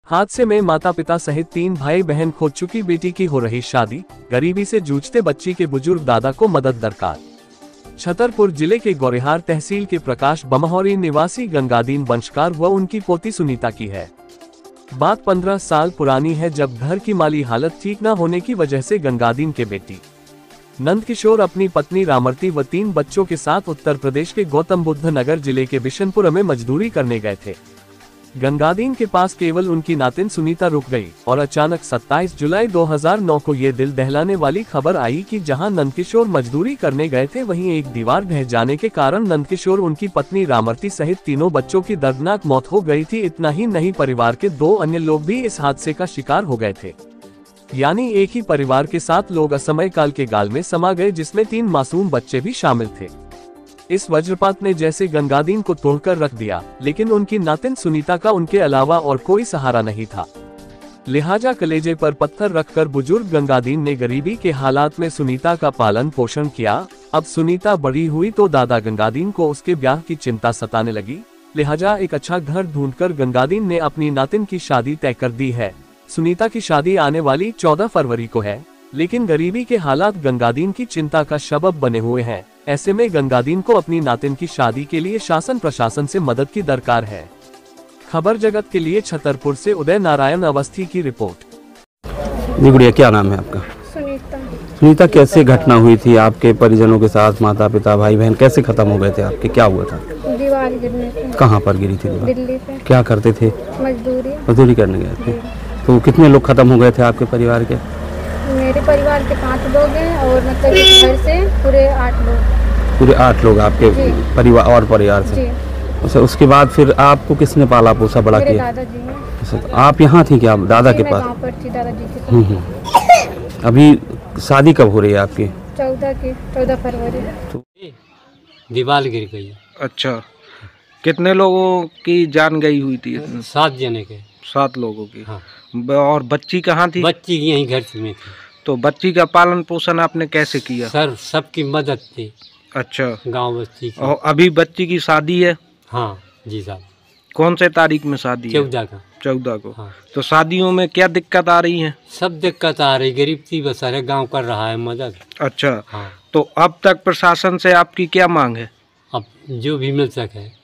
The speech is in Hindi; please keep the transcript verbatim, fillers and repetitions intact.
हादसे में माता पिता सहित तीन भाई बहन खो चुकी बेटी की हो रही शादी, गरीबी से जूझते बच्ची के बुजुर्ग दादा को मदद दरकार। छतरपुर जिले के गौरिहार तहसील के प्रकाश बमहौरी निवासी गंगादीन वंशकार व उनकी पोती सुनीता की है। बात पंद्रह साल पुरानी है, जब घर की माली हालत ठीक न होने की वजह से गंगादीन के बेटी नंदकिशोर अपनी पत्नी रामरती व तीन बच्चों के साथ उत्तर प्रदेश के गौतम बुद्ध नगर जिले के बिशनपुर में मजदूरी करने गए थे। गंगादीन के पास केवल उनकी नातिन सुनीता रुक गई और अचानक सत्ताईस जुलाई दो हज़ार नौ को ये दिल दहलाने वाली खबर आई कि जहां नंदकिशोर मजदूरी करने गए थे, वहीं एक दीवार ढह जाने के कारण नंदकिशोर, उनकी पत्नी रामरती सहित तीनों बच्चों की दर्दनाक मौत हो गई थी। इतना ही नहीं, परिवार के दो अन्य लोग भी इस हादसे का शिकार हो गए थे। यानी एक ही परिवार के सात लोग असमय काल के गाल में समा गए, जिसमें तीन मासूम बच्चे भी शामिल थे। इस वज्रपात ने जैसे गंगादीन को तोड़कर रख दिया, लेकिन उनकी नातिन सुनीता का उनके अलावा और कोई सहारा नहीं था। लिहाजा कलेजे पर पत्थर रखकर बुजुर्ग गंगादीन ने गरीबी के हालात में सुनीता का पालन पोषण किया। अब सुनीता बड़ी हुई तो दादा गंगादीन को उसके ब्याह की चिंता सताने लगी। लिहाजा एक अच्छा घर ढूंढकर गंगादीन ने अपनी नातिन की शादी तय कर दी है। सुनीता की शादी आने वाली चौदह फरवरी को है, लेकिन गरीबी के हालात गंगादीन की चिंता का सबब बने हुए हैं। ऐसे में गंगादीन को अपनी नातिन की शादी के लिए शासन प्रशासन से मदद की दरकार है। खबर जगत के लिए छतरपुर से उदय नारायण अवस्थी की रिपोर्ट। जी गुड़िया, क्या नाम है आपका? सुनीता। सुनीता, कैसे घटना हुई थी आपके परिजनों के साथ? माता पिता भाई बहन कैसे खत्म हो गए थे आपके? क्या हुआ था? दीवार गिरने से। कहाँ पर गिरी थी दीवार? दिल्ली पे। क्या करते थे? मजदूरी। मजदूरी करने गए थे। तो कितने लोग खत्म हो गए थे आपके परिवार के? मेरे परिवार के पाँच लोग हैं और मतलब इस घर से पूरे आठ लोग। पूरे आठ लोग आपके परिवार और परिवार से? अच्छा, उसके बाद फिर आपको किसने पाला पोसा बड़ा किया? दादाजी ने। आप यहाँ थी क्या दादा के पास? गाँव पर थी दादाजी के साथ। अभी शादी कब हो रही है आपकी? चौदह की चौदह फरवरी। तो दीवार गिर गई। अच्छा, कितने लोगों की जान गई हुई थी? सात जने के। सात लोगों की। हाँ। और बच्ची कहाँ थी? बच्ची यहीं घर में थी। तो बच्ची का पालन पोषण आपने कैसे किया? सर, सबकी मदद थी। अच्छा, गांव बस्ती की। और अभी बच्ची की शादी है? हाँ जी साहब। कौन से तारीख में शादी है? चौदह का। चौदह को। हाँ। तो शादियों में क्या दिक्कत आ रही है? सब दिक्कत आ रही, गरीब थी बस, सारे गाँव कर रहा है मदद। अच्छा। हाँ। तो अब तक प्रशासन से आपकी क्या मांग है? अब जो भी मिल सके।